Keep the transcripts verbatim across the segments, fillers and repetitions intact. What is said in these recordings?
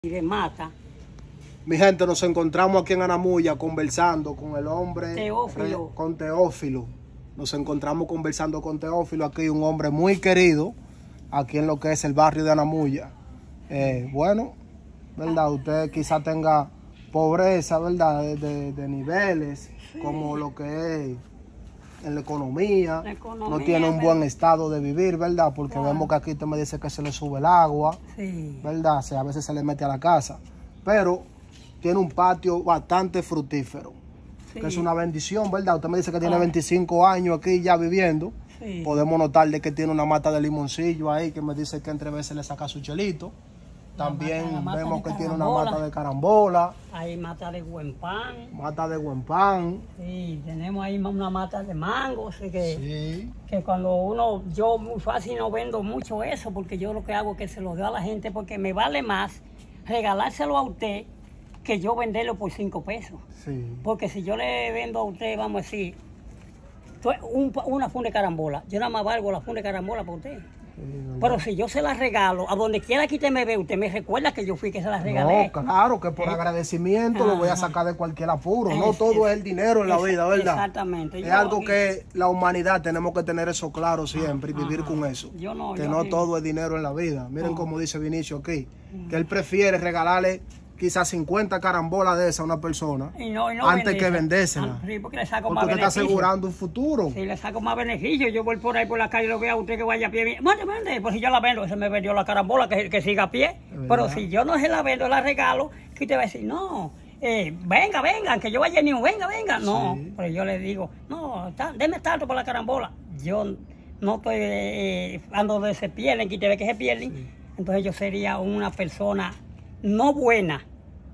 y de mata. Mi gente, nos encontramos aquí en Anamuya conversando con el hombre Teófilo. Re, con Teófilo. Nos encontramos conversando con Teófilo aquí, un hombre muy querido aquí en lo que es el barrio de Anamuya. Eh, bueno, ¿verdad? Usted quizá tenga pobreza, ¿verdad? De, de, de niveles, sí, como lo que es en la economía, la economía no tiene un buen ¿verdad? estado de vivir, ¿verdad? Porque claro, vemos que aquí usted me dice que se le sube el agua, sí, ¿verdad? O sea, a veces se le mete a la casa, pero tiene un patio bastante fructífero, sí, que es una bendición, ¿verdad? Usted me dice que tiene claro. veinticinco años aquí ya viviendo, sí, podemos notar de que tiene una mata de limoncillo ahí, que me dice que entre veces le saca su chelito. También mata, vemos que tiene una mata de carambola. Hay mata de buen pan. Mata de buen pan. Sí, tenemos ahí una mata de mango. Así que, sí, que cuando uno, yo muy fácil no vendo mucho eso, porque yo lo que hago es que se lo doy a la gente, porque me vale más regalárselo a usted que yo venderlo por cinco pesos. Sí. Porque si yo le vendo a usted, vamos a decir, un, una funda de carambola, yo nada más valgo la funda de carambola para usted. Pero si yo se la regalo, a donde quiera que usted me ve, usted me recuerda que yo fui que se la regalé. No, claro, que por ¿Eh? agradecimiento lo voy a sacar de cualquier apuro. Es, no todo es, es el dinero en la vida, ¿verdad? Exactamente. Es yo, algo que la humanidad tenemos que tener eso claro siempre, ajá, y vivir con eso. Yo no, que yo no sí. todo es dinero en la vida. Miren, no, como dice Vinicio aquí, uh-huh, que él prefiere regalarle quizás cincuenta carambolas de esas a una persona y no, y no antes que vendérsela. Ah, sí, porque le saco porque más usted beneficio. Está asegurando un futuro. Sí, le saco más beneficio. Yo voy por ahí por la calle y lo veo a usted que vaya a pie. Mande, mande, pues si yo la vendo, se me vendió la carambola, que, que siga a pie. Pero si yo no se la vendo, la regalo, que usted va a decir, no, eh, venga, venga, que yo vaya ni venga, venga. No, sí, pero yo le digo, no, está, deme tanto por la carambola. Yo no estoy eh, ando de se pierden, que te ve que se pierden. Sí. Entonces yo sería una persona no buena.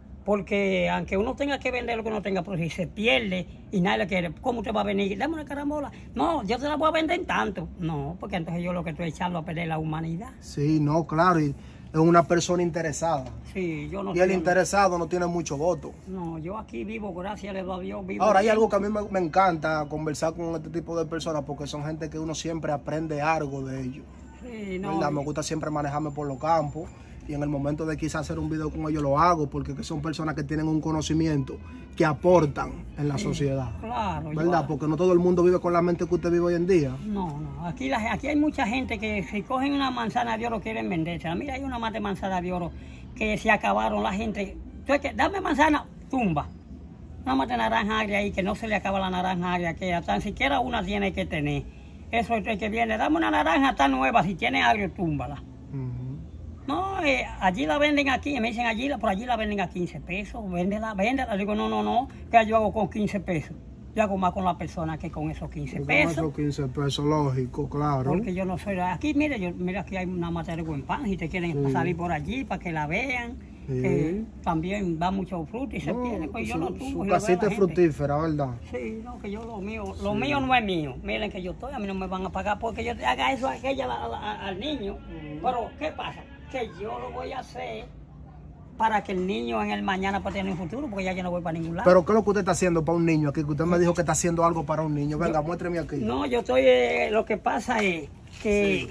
Porque aunque uno tenga que vender lo que uno tenga, pero si se pierde y nadie le quiere, ¿cómo usted va a venir? Dame una carambola. No, yo se la voy a vender en tanto. No, porque entonces yo lo que estoy echando a perder la humanidad. Sí, no, claro, y es una persona interesada. Sí, yo no Y el interesado no tiene mucho voto. No, yo aquí vivo, gracias a Dios, vivo. Ahora, hay bien. algo que a mí me, me encanta conversar con este tipo de personas, porque son gente que uno siempre aprende algo de ellos. Sí, no. ¿Verdad? Me gusta siempre manejarme por los campos. Y en el momento de quizás hacer un video con ellos lo hago, porque son personas que tienen un conocimiento que aportan en la sí, sociedad. Claro. ¿Verdad? Yo, porque no todo el mundo vive con la mente que usted vive hoy en día. No, no. Aquí, la, aquí hay mucha gente que si cogen una manzana de oro quieren vendérsela. Mira, hay una mata de manzana de oro que se acabaron la gente. Entonces, dame manzana, tumba. Una mata de naranja agria ahí que no se le acaba la naranja agria, que tan siquiera una tiene que tener. Eso es el que viene. Dame una naranja tan nueva, si tiene agrio, túmbala. Uh-huh. No, eh, allí la venden aquí, me dicen allí, por allí la venden a quince pesos, véndela, véndela. Digo, no, no, no, que yo hago con quince pesos. Yo hago más con la persona que con esos quince pesos. Con esos quince pesos, lógico, claro. Porque yo no soy, aquí, mire, yo, mira, aquí hay una mata de buen pan, si te quieren sí. salir por allí para que la vean. Sí. Que también va mucho fruto y se no, pierde, pues yo su, no tuvo. Su casita es fructífera, ¿verdad? Sí, no, que yo lo mío, lo sí. mío no es mío. Miren que yo estoy, a mí no me van a pagar porque yo haga eso a aquella, a, a, al niño. Mm. Pero, ¿qué pasa? Que yo lo voy a hacer para que el niño en el mañana pueda tener un futuro, porque ya yo no voy para ningún lado. Pero ¿qué es lo que usted está haciendo para un niño aquí? Que usted me dijo que está haciendo algo para un niño. Venga, yo, muéstreme aquí. No, yo estoy, eh, lo que pasa es que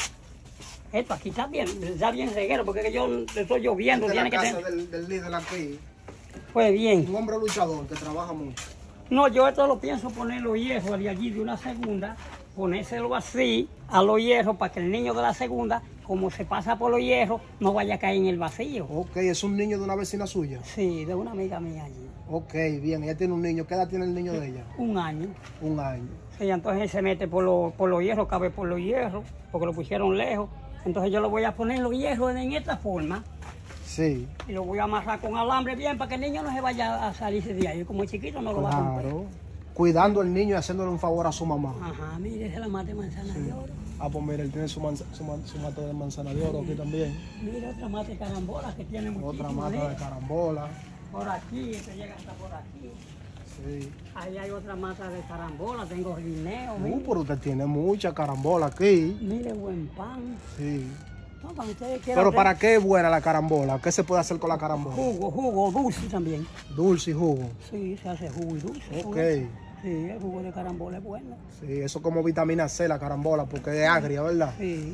sí. esto aquí está bien, está bien reguero, porque yo estoy lloviendo. Tiene que la casa tener... del, del líder aquí. Pues bien. Un hombre luchador que trabaja mucho. No, yo esto lo pienso poner los hierros de allí de una segunda, ponérselo así a los hierros para que el niño de la segunda, como se pasa por los hierros, no vaya a caer en el vacío. Ok, ¿es un niño de una vecina suya? Sí, de una amiga mía allí. Ok, bien, ella tiene un niño. ¿Qué edad tiene el niño de ella? Un año. Un año. Sí, entonces él se mete por, lo, por los hierros, cabe por los hierros, porque lo pusieron lejos. Entonces yo lo voy a poner los hierros en esta forma. Sí. Y lo voy a amarrar con alambre bien para que el niño no se vaya a salirse de ahí. Como es chiquito no lo claro. va a romper. Cuidando al niño y haciéndole un favor a su mamá. Ajá, mire, esa es la mata de manzana sí. de oro. Ah, pues mira, él tiene su, manza, su, man, su mata de manzana de oro sí. aquí también. Mira otra mata de carambola que tiene muchísimo. Otra mata de, de carambola. Por aquí, este llega hasta por aquí. Sí. Ahí hay otra mata de carambola, tengo guineo. Uh, pero usted tiene mucha carambola aquí. Mire, buen pan. Sí. No, para ustedes quieran pero ver. ¿para qué es buena la carambola? ¿Qué se puede hacer con la carambola? Jugo, jugo, dulce también. Dulce y jugo. Sí, se hace jugo y dulce. Ok. Jugo. Sí, el jugo de carambola es bueno. Sí, eso como vitamina C la carambola, porque es agria, ¿verdad? Sí.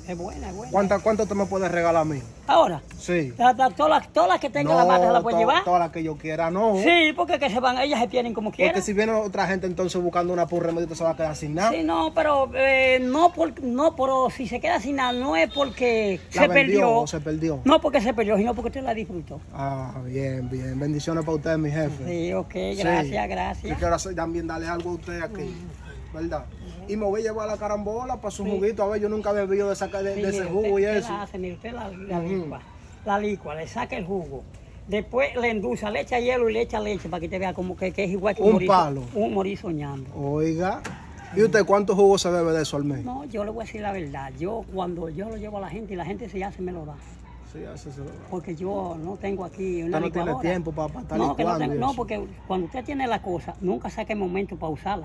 Es buena, es buena. ¿Cuántas cuánto te me puedes regalar a mí? Ahora, Sí. la- la- todas las todas las que tenga la mata se la puede to- llevar. Todas las que yo quiera, no. Sí, porque que se van, ellas se pierden como quieran. Porque si viene otra gente entonces buscando una purra, remedito se va a quedar sin nada. Sí, no, pero eh, no, por, no, pero si se queda sin nada, no es porque La se vendió perdió. o se perdió. No porque se perdió, sino porque usted la disfrutó. Ah, bien, bien. Bendiciones para usted, mi jefe. Sí, ok, Sí. gracias, Yo gracias. quiero hacer- también darle algo a usted aquí, ¿verdad? Y me voy a llevar la carambola para su juguito. A ver, yo nunca he bebido de, esa, de, Sí, de ese mire, jugo usted, y usted eso. la hace, mire, usted la, la Ujú. licua, la licua, le saca el jugo. Después le endulza, le echa hielo y le echa leche para que te vea como que, que es igual que Un morir, palo. un morir soñando. Oiga. ¿Y usted cuánto jugo se bebe de eso al mes? No, yo le voy a decir la verdad. Yo cuando yo lo llevo a la gente y la gente se hace me lo da. Sí, así se lo da. Porque yo no tengo aquí Usted una no tiene licuadora. tiempo para, para estar No, que no, licuando tengo- y no, eso. porque cuando usted tiene la cosa, nunca saca el momento para usarla.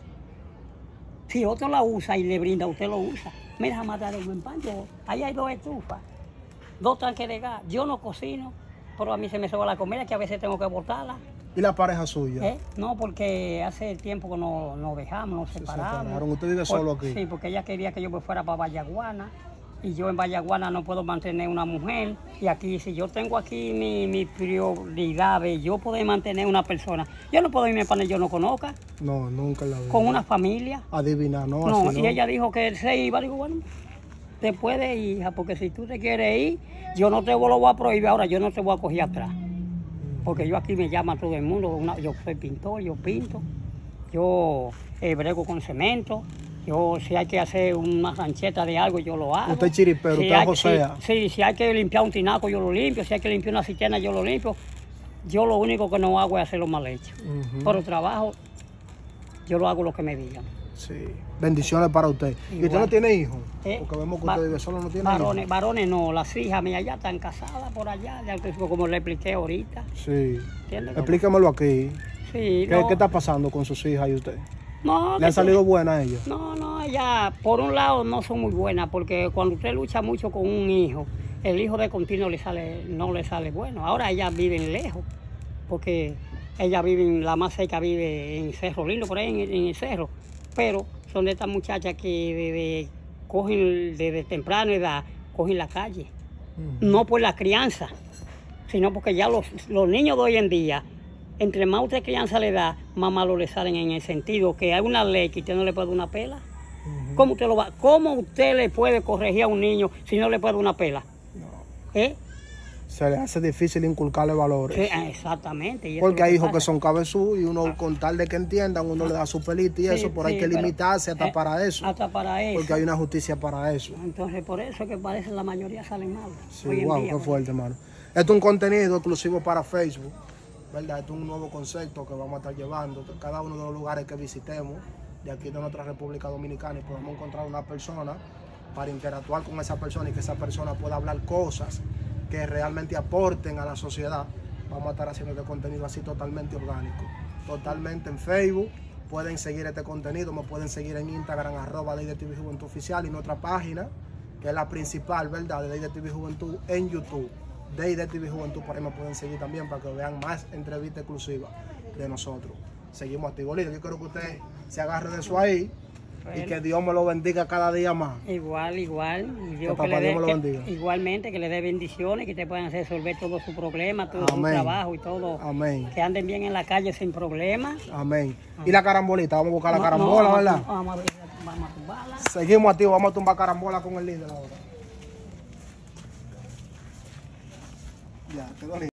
Si otro la usa y le brinda, usted lo usa. Mira, a matar un pan, yo, ahí hay dos estufas, dos tanques de gas. Yo no cocino, pero a mí se me sobra la comida que a veces tengo que botarla. ¿Y la pareja suya? ¿eh? No, porque hace tiempo que nos no dejamos, nos Se separamos. separaron. ¿Usted vive Por- solo aquí? Sí, porque ella quería que yo me fuera para Vallaguana. Y yo en Vallaguana no puedo mantener una mujer. Y aquí, si yo tengo aquí mi, mi prioridad de yo poder mantener una persona, yo no puedo irme para donde yo no conozca, No, nunca la vi. con una familia. Adivina, no, No, así y no. ella dijo que él se iba. Digo, bueno, te puedes ir, hija, porque si tú te quieres ir, yo no te lo voy a prohibir. Ahora, yo no te voy a coger atrás. Porque yo aquí me llama todo el mundo. Una- yo soy pintor, yo pinto. Yo eh, brego con cemento. Yo, si hay que hacer una rancheta de algo, yo lo hago. Usted es chiripero, Si usted hay- josea. Sí, sí, si hay que limpiar un tinaco, yo lo limpio. Si hay que limpiar una cisterna, yo lo limpio. Yo lo único que no hago es hacer lo mal hecho. Ujú. Pero trabajo, yo lo hago lo que me digan. Sí. Bendiciones para usted. ¿Y usted Igual. no tiene hijos? ¿Eh? Porque vemos que Va- usted vive solo, no tiene Varones, hijos. varones no, las hijas mías ya están casadas por allá, ya te- como le expliqué ahorita. Sí. ¿Entiendes? Explíquemelo aquí. Sí, ¿Qué, no, ¿Qué está pasando con sus hijas y usted? no, ¿Le que han tú- salido buenas a ellas? No, no, ellas, por un lado, no son muy buenas, porque cuando usted lucha mucho con un hijo, el hijo de continuo le sale, no le sale bueno. Ahora ellas viven lejos, porque ellas viven, la más cerca vive en Cerro Lindo, por ahí en, en el cerro, pero son de estas muchachas que desde, cogen desde temprano edad, cogen la calle. Ujú. No por la crianza, sino porque ya los, los niños de hoy en día, entre más usted crianza le da, más malo le salen en el sentido que hay una ley que usted no le puede dar una pela. Ujú. ¿Cómo usted lo va? ¿Cómo usted le puede corregir a un niño si no le puede dar una pela? ¿Eh? Se le hace difícil inculcarle valores. Sí, ah, exactamente. y eso Porque es lo hay que hijos que pasa. son cabezú y uno con tal de que entiendan, uno le da su pelita y Sí, eso, pero hay sí, que pero- limitarse hasta eh, para eso. Hasta para eso. Porque hay una justicia para eso. Entonces, por eso es que parece la mayoría salen mal. Sí, hoy en wow, día, qué pues. fuerte, hermano. Esto es un contenido exclusivo para Facebook, ¿verdad? Esto es un nuevo concepto que vamos a estar llevando. Cada uno de los lugares que visitemos de aquí de nuestra República Dominicana y podemos encontrar una persona para interactuar con esa persona y que esa persona pueda hablar cosas que realmente aporten a la sociedad. Vamos a estar haciendo este contenido así totalmente orgánico, totalmente en Facebook. Pueden seguir este contenido, me pueden seguir en Instagram, arroba Ley de T V Juventud Oficial, y nuestra página, que es la principal, ¿verdad?, de Ley de T V Juventud en YouTube. Ley de T V Juventud, por ahí me pueden seguir también para que vean más entrevistas exclusivas de nosotros. Seguimos activos, líder. Yo quiero que usted se agarre de eso ahí y Bueno. que Dios me lo bendiga cada día más. Igual, igual. Y Dios Que que papá le dé- Dios me lo que- bendiga. igualmente, que le dé bendiciones, que te puedan resolver todos sus problemas, todo su Amén. trabajo y todo. Amén. Que anden bien en la calle sin problemas. Amén. Y la carambolita, vamos a buscar la No, carambola, no, ¿verdad? Vamos, a- vamos a ver, vamos a tumbarla. Seguimos activos, vamos a tumbar carambola con el líder ahora. Ya, quedó listo.